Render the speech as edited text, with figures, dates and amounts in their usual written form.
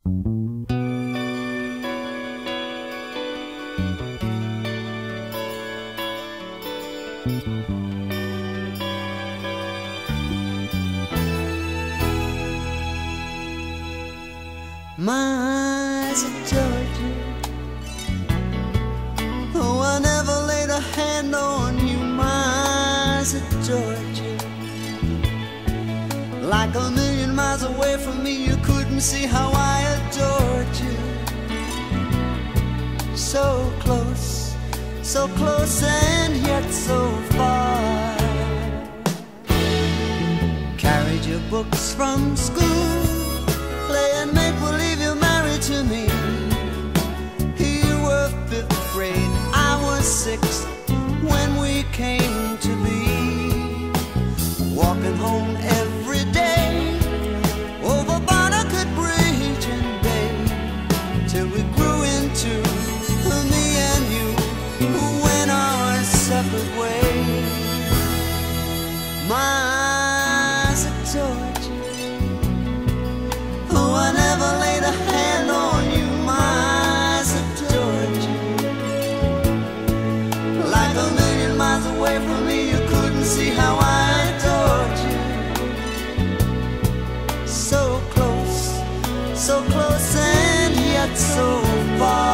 My eyes of Georgia, oh, I never laid a hand on you. My eyes of Georgia, like a million miles away from me, you couldn't see how I adored you. So close and yet so far. Carried your books from school, playing make-believe you're married to me. You were 5th grade, I was 6th when we came to be. Walking home every day over Barnegat Bridge and Bay, till we grew into me and you, who went our separate ways. My eyes are Georgia, oh, I never laid a hand on you. My eyes are Georgia, like a million miles away from me, you couldn't see how I adored you. So close and yet so far.